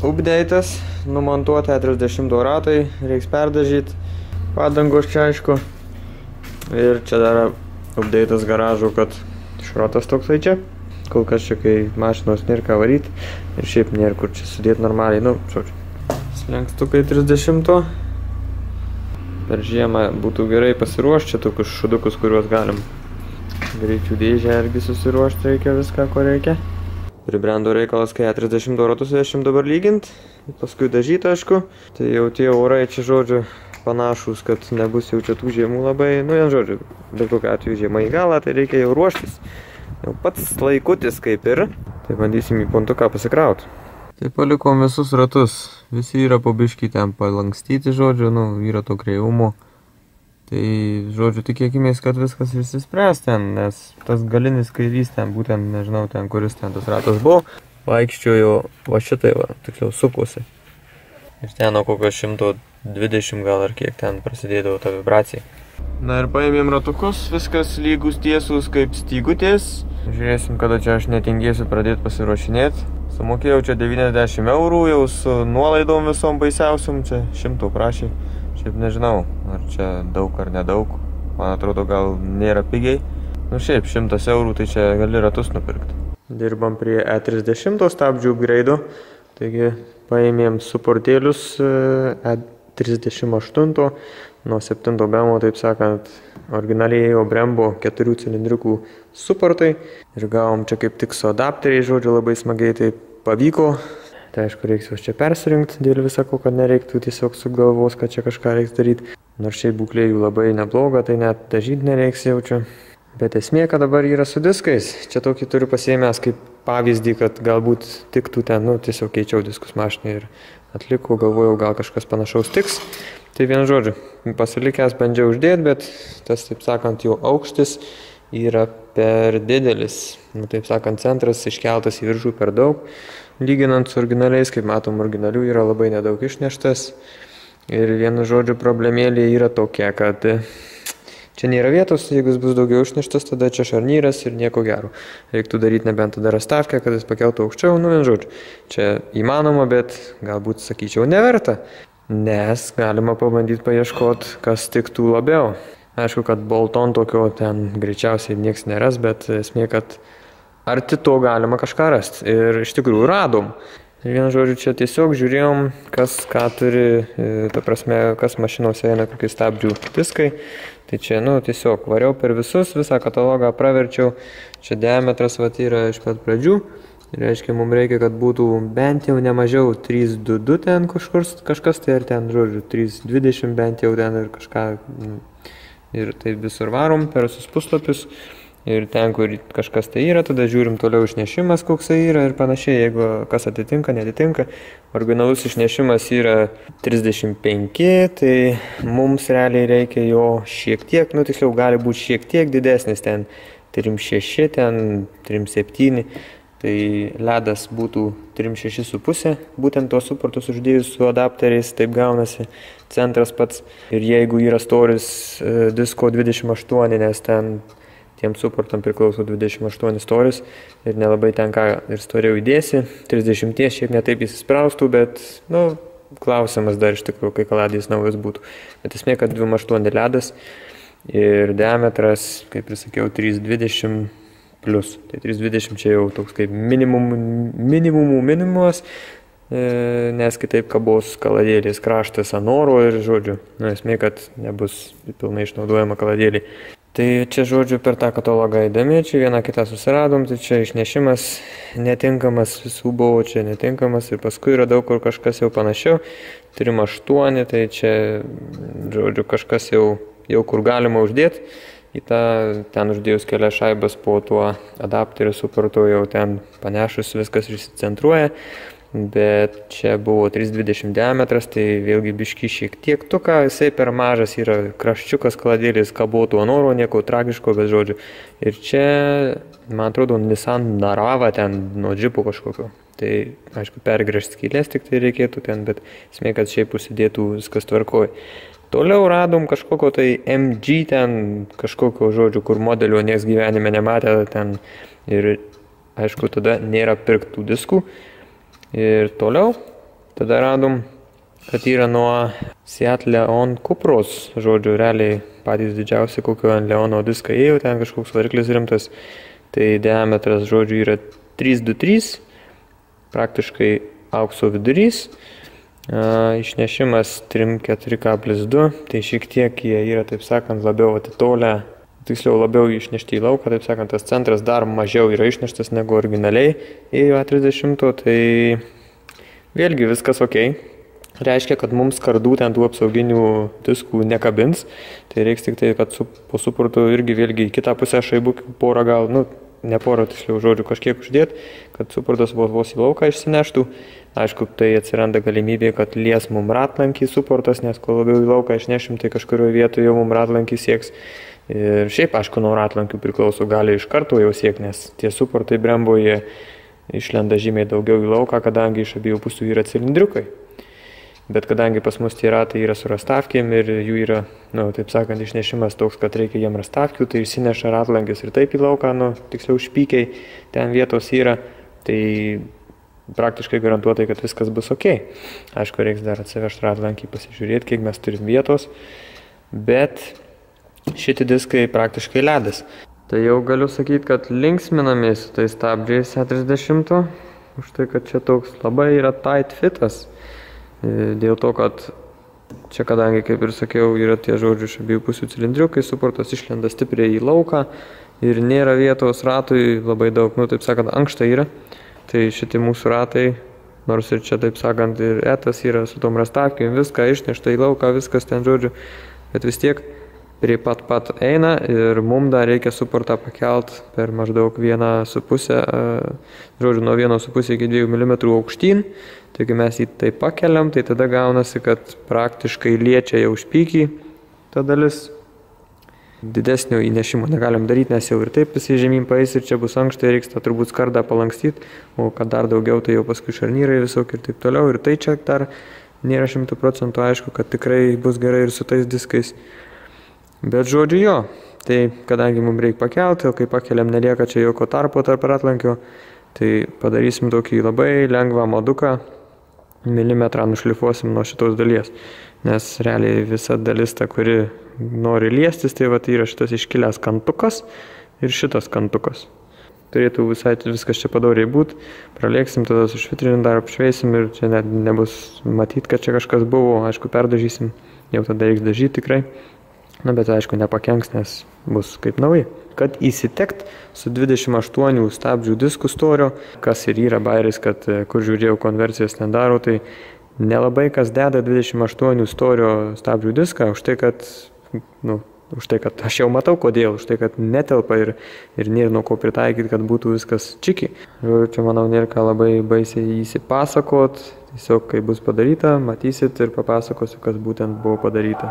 update'as, numontuota 30 ratai, reiks perdažyti padangos čia aišku. Ir čia dar update'as garažų, kad šrotas toksai čia. Kol kas čia, kai mašinos nėra ką varyti ir šiaip nėra kur čia sudėti normaliai, nu, žodžiu. Slenkstukai 30. Per žiemą būtų gerai pasiruošti čia tokius šudukus, kuriuos galim greičių dėžę irgi susiruošti, reikia viską, ko reikia. Pribrendo reikalas, kai 30 ratus vešim dabar lygint, paskui dažyti, aišku. Tai jau tie orai čia, žodžiu, panašus, kad nebus jau čia tų žiemų labai, nu, vien žodžiu, bet kokiu atveju žiemą į galą, tai reikia jau ruoštis. Jau pats laikutis kaip ir. Tai bandysim į pontuką pasikrauti. Tai palikom visus ratus. Visi yra po biškį ten palankstyti, žodžiu, nu, yra to kreivumo. Tai, žodžiu, tikėkimės, kad viskas išsispręs ten, nes tas galinis kairys ten, būtent, nežinau, ten, kuris ten tas ratas buvo, vaikščiojo va šitai, va, tiksliau, sukosi. Ir ten nuo kokio 120 gal ar kiek ten prasidėdavo ta vibracija. Na ir paėmėm ratukus, viskas lygus tiesus kaip stygutės. Žiūrėsim, kada čia aš netingėsiu pradėti pasiruošinėti. Sumokėjau čia 90 eurų, jau su nuolaidom visom baisiausiom, čia 100 prašė. Šiaip nežinau, ar čia daug ar nedaug, man atrodo gal nėra pigiai. Nu šiaip 100 eurų, tai čia gali ratus nupirkti. Dirbam prie E30 stabdžių upgrade'o, taigi paėmėm suportėlius E38 nuo 7 bemo, taip sakant, originaliai ėjo Brembo 4 cilindriukų suportai ir gavom čia kaip tik su adapteriai, žodžiu, labai smagiai tai pavyko. Tai aišku, reiks jau čia persirinkti dėl visako, kad nereiktų tiesiog sugalvos, kad čia kažką reiks daryti. Nors šiaip būklė jų labai nebloga, tai net dažyti nereiks jaučiu. Bet esmė, kad dabar yra su diskais. Čia tokį turiu pasiėmęs kaip pavyzdį, kad galbūt tiktų ten, nu, tiesiog keičiau diskus mašinai ir atlikau, galvojau, gal kažkas panašaus tiks. Tai vienu žodžiu, pasilikęs bandžiau uždėti, bet tas, taip sakant, jau aukštis yra per didelis. Nu, taip sakant, centras iškeltas į viršų per daug. Lyginant su originaliais, kaip matom, originalių yra labai nedaug išneštas. Ir vienu žodžiu problemėlė yra tokia, kad čia nėra vietos, jeigu jis bus daugiau išneštas, tada čia šarnyras ir nieko gero. Reiktų daryti nebent tada rastavkę, kad jis pakeltų aukščiau, nu vien žodžiu. Čia įmanoma, bet galbūt, sakyčiau, neverta. Nes galima pabandyti paieškoti, kas tiktų labiau. Aišku, kad Bolton tokio ten greičiausiai nieks neras, bet esmė, kad arti to galima kažką rasti. Ir iš tikrųjų radom. Ir vienu žodžiu, čia tiesiog žiūrėjom, kas ką turi, ta prasme, kas mašinose eina, kokie stabdžių diskai. Tai čia, nu, tiesiog variau per visus, visą katalogą praverčiau. Čia diametras vat yra iš pat pradžių. Ir reiškia, mums reikia, kad būtų bent jau nemažiau 3,22 ten kažkas, tai ar ten, žodžiu, 3,20 bent jau ten ir kažką. Ir taip visur varom per visus puslapius. Ir ten, kur kažkas tai yra, tada žiūrim toliau išnešimas, koksai yra ir panašiai, jeigu kas atitinka, netitinka. Originalus išnešimas yra 35, tai mums realiai reikia jo šiek tiek, nu tiksliau gali būti šiek tiek didesnis, ten 3,6, ten 3,7. Tai ledas būtų 3,6,5, būtent tuos suportus uždėjus su adapteriais, taip gaunasi centras pats. Ir jeigu yra storis disko 28, nes ten tiem suportam priklauso 28 storis ir nelabai ten ką ir storiau įdėsi, 30 šiaip netaip įsispraustų, bet, nu, klausimas dar iš tikrųjų, kai kaladijas naujas būtų. Bet esmė, kad 2,8 ledas ir diametras, kaip ir sakiau, 3,20 plus. Tai 3,20 čia jau toks kaip minimumas, nes kitaip kabos kaladėlės kraštas ant oro ir, žodžiu, nu, esmė, kad nebus pilnai išnaudojama kaladėlė. Tai čia, žodžiu, per tą katalogą įdami, čia vieną kitą susiradom, tai čia išnešimas netinkamas, visų buvo čia netinkamas ir paskui yra daug kur kažkas jau panašiau, 3,8, tai čia, žodžiu, kažkas jau kur galima uždėti. Į tą, ten uždėjus kelias šaibas po tuo adapteriu suportu jau ten panešus viskas išsicentruoja, bet čia buvo 3,20 diametras, tai vėlgi biški šiek tiek tuka, jisai per mažas yra kraščiukas kaladėlis kabotų ant oro, nieko tragiško, bet žodžiu. Ir čia, man atrodo, Nissan Narava ten nuo džipo kažkokio. Tai, aišku, pergręžti skylės tik tai reikėtų ten, bet esmė, kad šiaip užsidėtų viskas tvarkoj. Toliau radom kažkokio tai MG ten, kažkokio, žodžiu, kur modelio nieks gyvenime nematė ten ir, aišku, tada nėra pirktų diskų. Ir toliau Tada radom, kad yra nuo Seat Leon Cupros, žodžiu, realiai patys didžiausi, kokio ant Leono diską ėjo, ten kažkoks variklis rimtas. Tai diametras, žodžiu, yra 323, praktiškai aukso vidurys. Išnešimas 3,4,2, tai šiek tiek jie yra, taip sakant, labiau atitolę, tiksliau labiau išnešti į lauką, taip sakant, tas centras dar mažiau yra išneštas negu originaliai ėjo A30, tai vėlgi viskas ok. Reiškia, kad mums kardų ten tų apsauginių diskų nekabins, tai reiks tik tai, kad po suportu irgi vėlgi į kitą pusę šaibų porą gal, ne porą, tiksliau žodžiu, kažkiek uždėti, kad suportas vos į lauką išsineštų. Aišku, tai atsiranda galimybė, kad lies mum ratlankį suportas, nes kuo labiau į lauką išnešim, tai kažkurioje vietoje jau mum ratlankį sieks. Ir šiaip, aišku, nuo ratlankių priklauso, gali iš karto jau siekti, nes tie suportai Brembo jie išlenda žymiai daugiau į lauką, kadangi iš abiejų pusių yra cilindriukai. Bet kadangi pas mus tie ratai yra su rastavkėm ir jų yra, taip sakant, išnešimas toks, kad reikia jiem rastavkių, tai išsineša ratlankis ir taip į lauką, tiksliau špykiai, ten vietos yra, tai praktiškai garantuotai, kad viskas bus ok. Aišku, reiks dar atsivežti ratlankį, pasižiūrėti, kiek mes turim vietos, bet šitie diskai praktiškai ledas. Tai jau galiu sakyti, kad linksminamės su tais stabdžiais A30, už tai, kad čia toks labai yra tight fitas. Dėl to, kad čia, kadangi, kaip ir sakiau, yra tie žodžių iš abiejų pusių cilindriukai, suportas išlenda stipriai į lauką ir nėra vietos ratui labai daug, taip sakant, ankšta yra. Tai šitie mūsų ratai, nors ir čia, taip sakant, ir etas yra su tom rastavkėm, viską išnešta į lauką, viskas ten žodžiu, bet vis tiek prie pat eina ir mums dar reikia suportą pakelt per maždaug 1,5, žodžiu, nuo 1,5 iki 2 mm aukštyn. Taigi mes jį taip pakeliam, tai tada gaunasi, kad praktiškai liečia jau špykį ta dalis. Didesnio įnešimo negalim daryti, nes jau ir taip visi žemyn paeis ir čia bus ankštai, reiks tą turbūt skardą palankstyti, o kad dar daugiau, tai jau paskui šarnyrai visokie ir taip toliau. Ir tai čia dar nėra 100% aišku, kad tikrai bus gerai ir su tais diskais. Bet žodžiu jo, tai kadangi mums reikia pakelti, o kai pakeliam nelieka čia jokio tarpo tarp ratlankio, tai padarysim tokį labai lengvą moduką, milimetrą nušlifuosim nuo šitos dalies, nes realiai visa dalis ta, kuri nori liestis, tai yra šitas iškilęs kantukas ir šitas kantukas. Turėtų viskas čia padoriai būti, pralėksim, tada sušvitrinam, dar apšveisim ir čia net nebus matyti, kad čia kažkas buvo, aišku, perdažysim, jau tada reiks dažyti tikrai. Bet aišku, nepakenks, nes bus kaip naujai. Kad įsitekt su 28 stabdžių diskų storio, kas ir yra bairis, kad kur žiūrėjau konversijos nedaro, tai nelabai kas deda 28 storio stabdžių diską, už tai, kad aš jau matau kodėl, už tai, kad netelpa ir nėra nuo ko pritaikyti, kad būtų viskas čiki. Čia, manau, nėra ką labai baisiai įsipasakot, tiesiog kai bus padaryta, matysit ir papasakosiu, kas būtent buvo padaryta.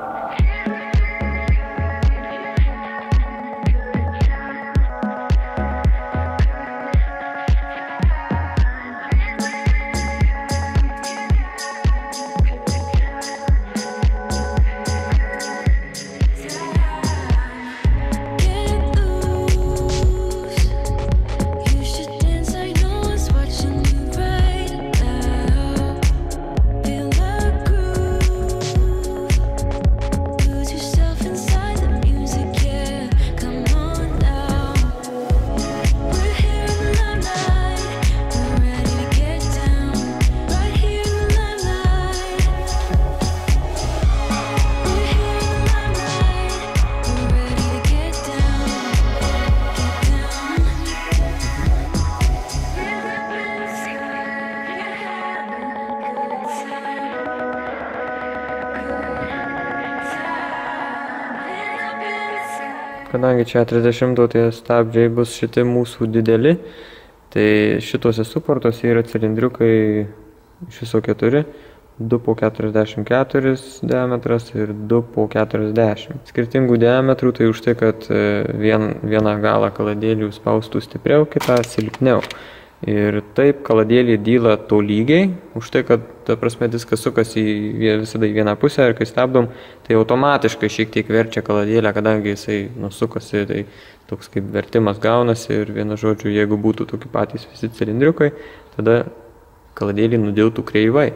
Kadangi čia 30 tie stabdžiai bus šitie mūsų dideli, tai šitose suportose yra cilindriukai iš viso 4, 2 po 44 diametras ir 2 po 40. Skirtingų diametrų, tai už tai, kad vieną galą kaladėlių spaustų stipriau, kitą silpniau. Ir taip kaladėlį dyla tolygiai, už tai, kad, ta prasme, diskas sukasi visada į vieną pusę ir kai stabdom, tai automatiškai šiek tiek verčia kaladėlę, kadangi jisai sukasi, tai toks kaip vertimas gaunasi ir vienu žodžiu, jeigu būtų tokie patys visi cilindriukai, tada kaladėlį nudiltų kreivai.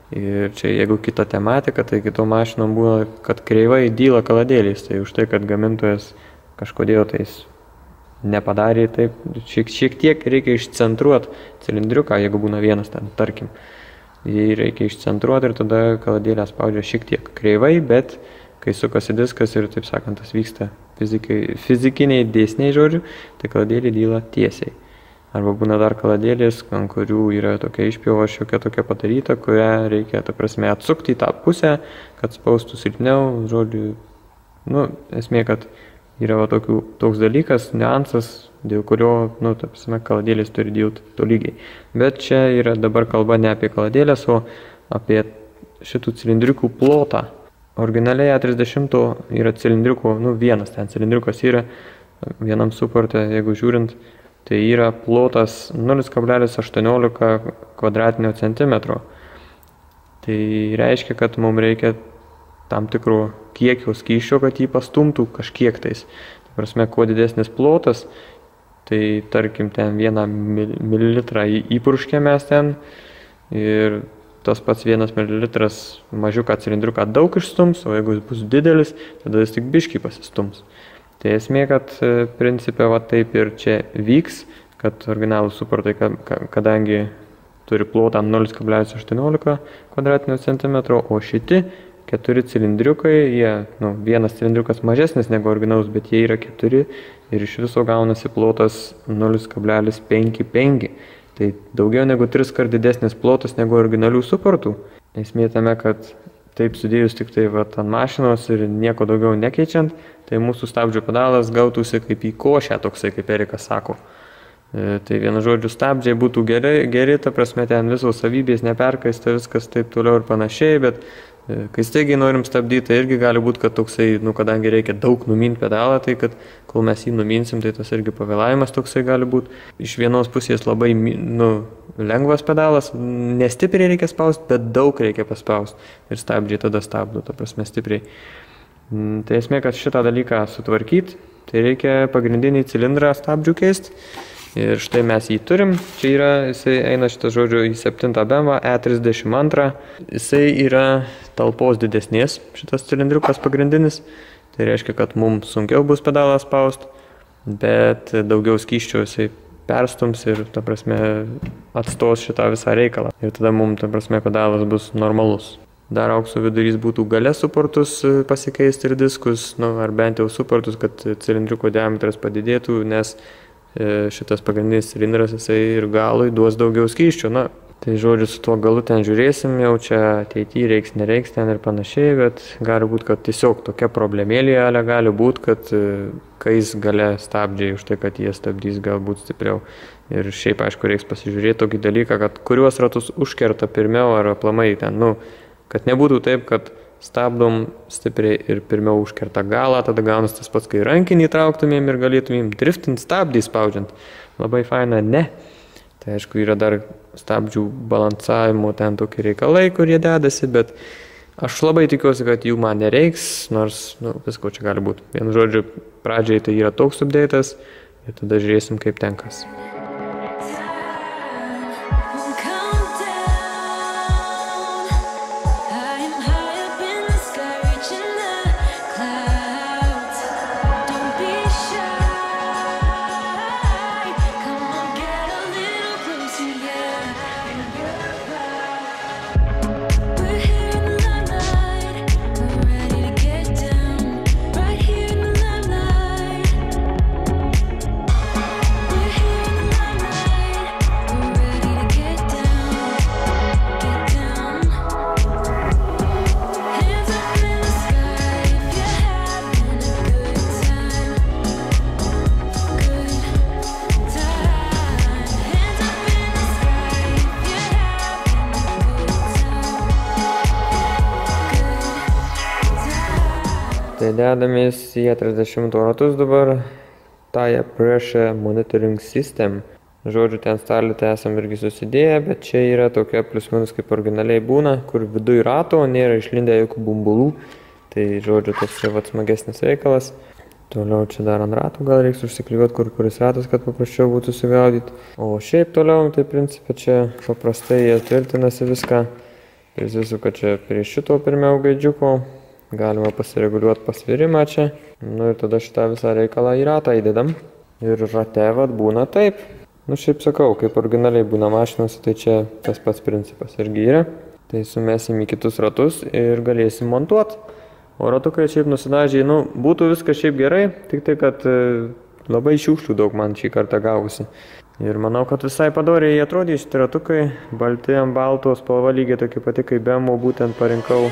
Ir čia jeigu kita tematika, tai kitom mašinom būna, kad kreivai dyla kaladėliais. Tai už tai, kad gamintojas kažkodėl tais nepadarė taip, šiek tiek reikia išcentruoti cilindriuką, jeigu būna vienas ten, tarkim. Jį reikia išcentruoti ir tada kaladėlę spaudžia šiek tiek kreivai, bet kai sukasi diskas ir, taip sakant, tas vyksta fizikiniai dėsniai, žodžiu, tai kaladėlė dyla tiesiai. Arba būna dar kaladėlės, ant kurių yra tokia išpjova šiokia tokia padaryta, kurią reikia, ta prasme, atsukti į tą pusę, kad spaustų silpniau, žodžiu, esmė, kad yra toks dalykas, niuansas, dėl kurio, ta prasme, kaladėlės turi dilti tolygiai. Bet čia yra dabar kalba ne apie kaladėlės, o apie šitų cilindriukų plotą. Originaliai A30 yra cilindriukų, vienas ten cilindriukas yra vienam suporte, jeigu žiūrint, tai yra plotas 0,18 kvadratinio centimetro. Tai reiškia, kad mums reikia tam tikrų kiekio skysčio, kad jį pastumtų kažkiek tais. Tai prasme, kuo didesnis plotas, tai tarkim ten 1 mililitrą įpurškė mes ten ir tas pats 1 mililitras mažiuką cilindriuką daug išstums, o jeigu jis bus didelis, tada jis tik biškį pasistums. Tai esmė, kad principė taip ir čia vyks, kad originalūs suportai, kadangi turi plotą 0,18 kvadratinio centimetro, o šiti 4 cilindriukai, vienas cilindriukas mažesnis negu originalus, bet jie yra 4 ir iš viso gaunasi plotas 0,55. Tai daugiau negu 3 kart didesnis plotas negu originalių suportų. Esmė tame, kad taip sudėjus tik tai ant mašinos ir nieko daugiau nekeičiant, tai mūsų stabdžio pedalas gautųsi kaip į košę, toksai, kaip Erikas sako. Tai vienu žodžiu, stabdžiai būtų geri, ta prasme, ten visos savybės neperkaista, viskas taip toliau ir panašiai, bet kai staigiai norim stabdyti, tai irgi gali būti, kad toksai, kadangi reikia daug numinti pedalą, tai kad kol mes jį numinsim, tai tas irgi pavėlavimas toksai gali būti. Iš vienos pusės labai lengvas pedalas, nestipriai reikia spausti, bet daug reikia paspausti ir stabdžiai tada stabdo, ta prasme, stipriai. Tai esmė, kad šitą dalyką sutvarkyti, tai reikia pagrindinį cilindrą stabdžių keisti. Ir štai mes jį turim. Čia yra, jisai eina šitą žodžiu į 7 BMW E32. Jisai yra talpos didesnės, šitas cilindriukas pagrindinis. Tai reiškia, kad mums sunkiau bus pedalą spausti, bet daugiau skysčio jisai perstums ir, ta prasme, atstos šitą visą reikalą. Ir tada mums, ta prasme, pedalas bus normalus. Dar aukso vidurys būtų gale suportus pasikeisti ir diskus, ar bent jau suportus, kad cilindriuko diametras padidėtų, nes šitas pagrindinis cilindras, jisai ir galui duos daugiau skysčio. Tai žodžiu, su tuo galu ten žiūrėsim, jau čia ateityje reiks, nereiks ten ir panašiai, bet gali būti, kad tiesiog tokia problemėlė gali būti, kad kais gale stabdžiai už tai, kad jie stabdys galbūt stipriau. Ir šiaip, aišku, reiks pasižiūrėti tokį dalyką, kad kuriuos ratus užkerta pirmiau ar aplamai ten, kad nebūtų taip, kad stabdom stipriai ir pirmiau užkerta galą, tada gaunas tas pats, kai rankinį trauktumėm ir galėtumėm driftinti stabdį spaudžiant. Labai faina, ne. Tai aišku, yra dar stabdžių balansavimo ten tokie reikalai, kurie dedasi, bet aš labai tikiuosi, kad jų man nereiks, nors, visko čia gali būti. Vienu žodžiu, pradžiai tai yra toks update'as ir tada žiūrėsim, kaip ten kas. Tai dedamės į A30 ratus dabar tire pressure monitoring system. Žodžiu, ten starlitę esam irgi susidėję, bet čia yra tokia plius minus kaip originaliai būna, kur viduj rato nėra išlindę jokių bumbulų. Tai žodžiu, toks čia smagesnis reikalas. Toliau čia dar ant ratų gal reiks užsiklijuoti, kuris ratas, kad paprasčiau būtų sugaudyti. O šiaip toliau, tai principė čia paprastai jie tvirtinasi viską. prisisuka čia prie šito pirmiau gaidžiuko, galima pasireguliuoti pasvirimą čia, nu ir tada šitą visą reikalą į ratą įdedam ir rate vat būna taip. Nu šiaip sakau, kaip originaliai būna mašinos, tai čia tas pats principas irgi yra. Tai sumesim į kitus ratus ir galėsim montuoti. O ratukai šiaip nusidažiai, nu būtų viskas šiaip gerai, tik tai, kad labai šiukšlių daug man šį kartą gausi. Ir manau, kad visai padoriai jie atrodė šitie ratukai, balti ant balto, spalva lygiai tokia pati kaip BMW, būtent parinkau.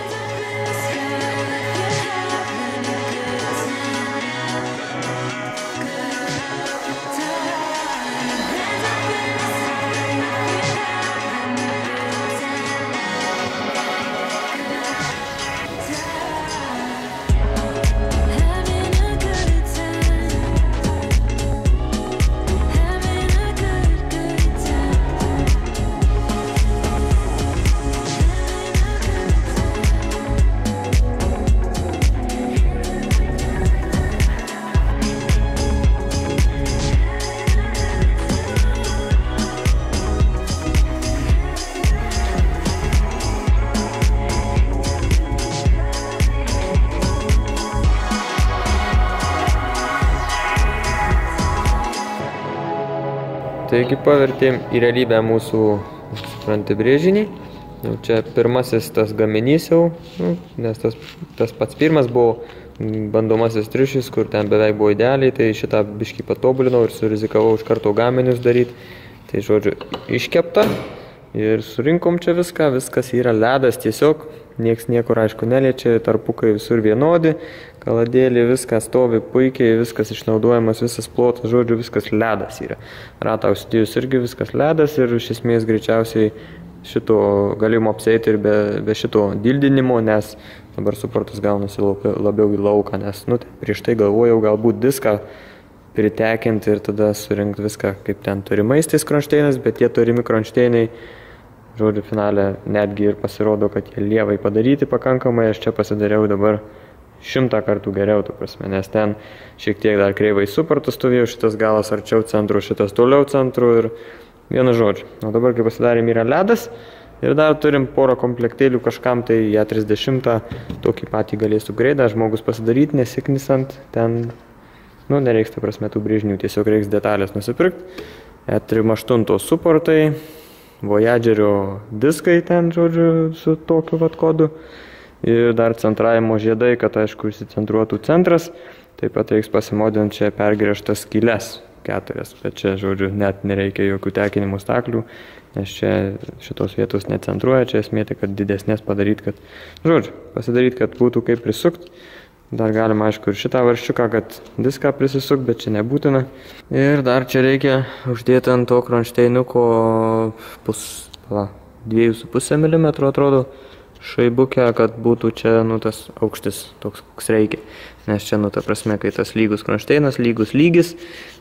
Taigi pavertėm į realybę mūsų, supranti, brėžinį. Jau čia pirmasis tas gaminys jau, nes tas pats pirmas buvo bandomasis triušis, kur ten beveik buvo idealiai, tai šitą biškį patobulinau ir surizikavau iš karto gaminius daryti. Tai žodžiu, iškepta ir surinkom čia viską, viskas yra ledas tiesiog, nieks niekur aišku neliečia, tarpukai visur vienodi, kaladėlį, viskas stovi puikiai, viskas išnaudojamas, visas plotas, žodžiu, viskas ledas yra. Ratą užsidėjus irgi viskas ledas ir iš esmės greičiausiai šito galima apsėti ir be šito dildinimo, nes dabar suportas gaunasi labiau į lauką, nes prieš tai galvojau galbūt diską pritekinti ir tada surinkti viską kaip ten turimais tais kronšteinais, bet tie turimi kronšteinai, žodžiu, finale netgi ir pasirodo, kad jie lievai padaryti pakankamai, aš čia pasidariau dabar 100 kartų geriau, tu prasme, nes ten šiek tiek dar kreivai suportas stovėjo, šitas galas arčiau centro, šitas toliau centru ir vienu žodžiu. O dabar, kai pasidarėm, yra ledas ir dar turim porą komplektėlių kažkam, tai ją 30 tokį patį galėsiu greidą žmogus pasidaryti, nesiknisant, ten, nereiks, ta prasme, tų brėžinių, tiesiog reiks detalės nusipirkti. E38 suportai, Voyagerio diskai ten, žodžiu, su tokiu vat kodu. Ir dar centravimo žiedai, kad aišku įsicentruotų centras. Taip pat reiks pasimodinti čia pergręžtas skyles 4, bet čia, žodžiu, net nereikia jokių tekinimų staklių, nes čia šitos vietos necentruoja, čia esmė tai, kad didesnės padaryti, kad, žodžiu, pasidaryti, kad būtų kaip prisukti. Dar galima, aišku, ir šitą varščiuką, kad diską prisisukti, bet čia nebūtina. Ir dar čia reikia uždėti ant to kronšteinuko 2,5 mm atrodo šaibukę, kad būtų čia, tas aukštis toks, koks reikia. Nes čia, ta prasme, kai tas lygus kronšteinas, lygus lygis,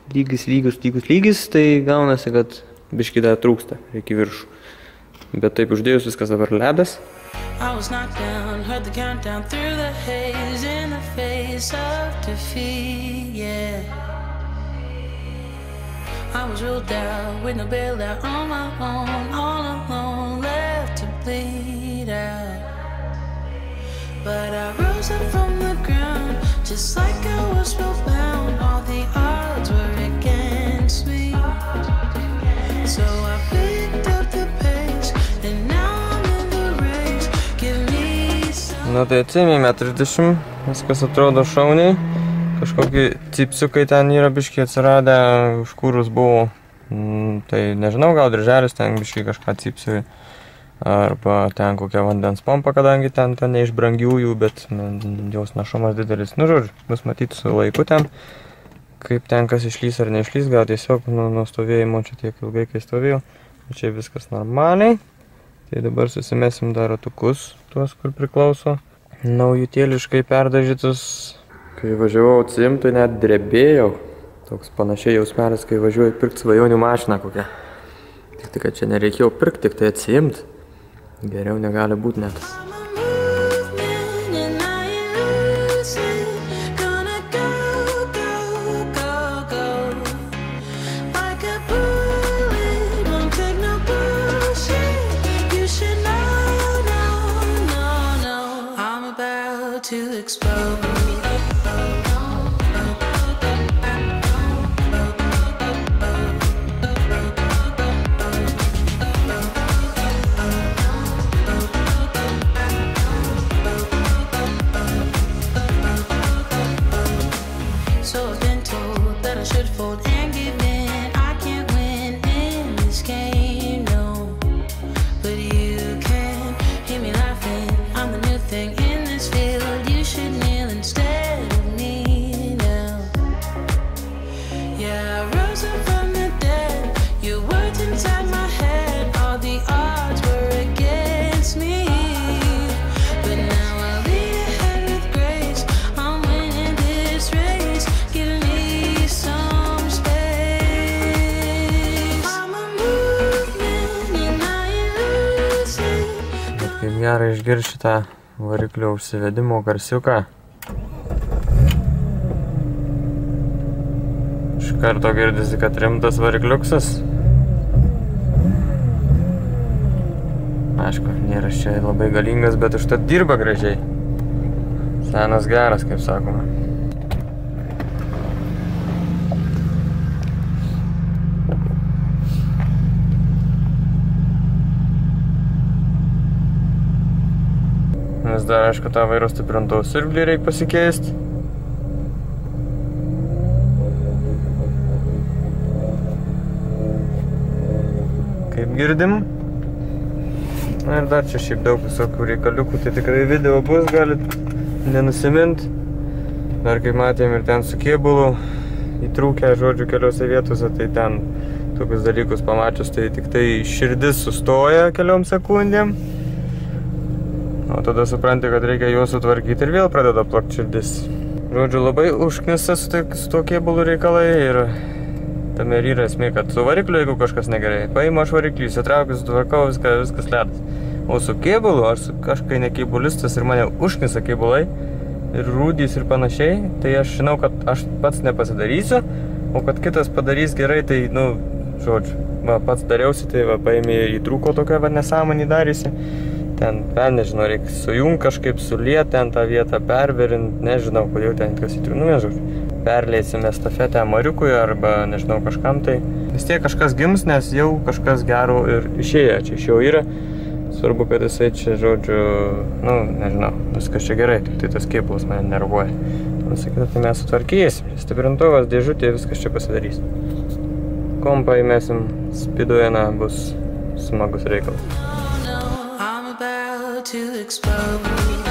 tai gaunasi, kad biškį dar trūksta, reikia viršų. Bet taip uždėjus viskas dabar ledas. I was knocked down, heard the countdown through the haze in the face of defeat, yeah. I was ruled out with no bailout on my own, all alone, left to bleed out. But I rose up from the ground, just like I was spellbound. All the odds were against me, so I picked up the pace, and now tai atsėmėme 30, viskas atrodo šauniai, kažkokie cipsiukai ten yra biškiai atsiradę, užkūrus buvo, tai nežinau, gal dirželis ten biškiai kažką cipsiui, arba ten kokia vandens pompa, kadangi ten ne iš brangiųjų, bet jos našumas didelis, žodžiu, bus matyti su laiku ten, kaip ten kas išlys ar neišlys, gal tiesiog nuo stovėjimo čia tiek ilgai, kai stovėjau, čia viskas normaliai. Tai dabar susimesim dar ratukus, tuos, kur priklauso. Naujutėliškai perdažytus. Kai važiavau atsiimt, tai net drebėjau. Toks panašiai jausmelis, kai važiuoju pirkti svajonių mašiną kokią. Tik tai, kad čia nereikėjo pirkti, tik tai atsiimt. Geriau negali būti net. explode. So I've been told that I should fold and give in. I can't win in this game, no. But you can hear me laughing. I'm the new thing in this field. You should kneel instead of me now. Yeah, I rose up from the dead. Your words inside my head. All the odds were against me. But now I'll lead ahead with grace. I'm winning this race. Give me some space. I'm a movement and I ain't losing. Kaip gerai išgirsti šitą variklio užsivedimo garsiuką. Iš karto girdisi, kad rimtas varikliuksas. Aišku, nėra čia labai galingas, bet užtat dirba gražiai. Senas geras, kaip sakoma. Nes dar, aišku, tą vairo stiprintuvo siurblį reikia pasikeisti. Kaip girdim. Na ir dar čia šiaip daug visokių reikaliukų, tai tikrai video bus, galit nenusimint. Dar kaip matėm ir ten su kėbulu įtrūkę, žodžiu, keliose vietose, tai ten tokius dalykus pamačius, tai tik tai širdis sustoja keliom sekundėm. O tada supranti, kad reikia juos sutvarkyti ir vėl pradeda plakt širdis. Žodžiu, labai užknisa su tuo kėbulu reikalai ir tame ir yra esmė, kad su varikliu, jeigu kažkas negerai, paimu aš variklį, įsitraukiu, sutvarkau, viskas ledas. O su kėbulu, aš kažkai ne kėbulistas ir mane užknisa kėbulai ir rūdys ir panašiai, tai aš žinau, kad aš pats nepasidarysiu, o kad kitas padarys gerai, tai, nu, žodžiu, va, pats dariausi, tai va, paėmė įtrūko tokia va nesąmonį darysi. Ten, nežinau, reikia sujungt kažkaip, suliet ten tą vietą, perverint, nežinau, kodėl ten kas įtrūko, nu, nežinau. Perleisime estafetę Mariukui arba, nežinau, kažkam tai. Vis tiek kažkas gims, nes jau kažkas gero ir išėjo, čia iš jau yra. Svarbu, kad jisai čia, žodžiu, nu, nežinau, viskas čia gerai, tik tai tas kėbulas mane nervuoja. Sakyta, tai mes sutvarkysim, stiprintuvas, dėžutė, viskas čia pasidarys. Kompą įmesim, spiduojana, bus smagus reikalas. To explode.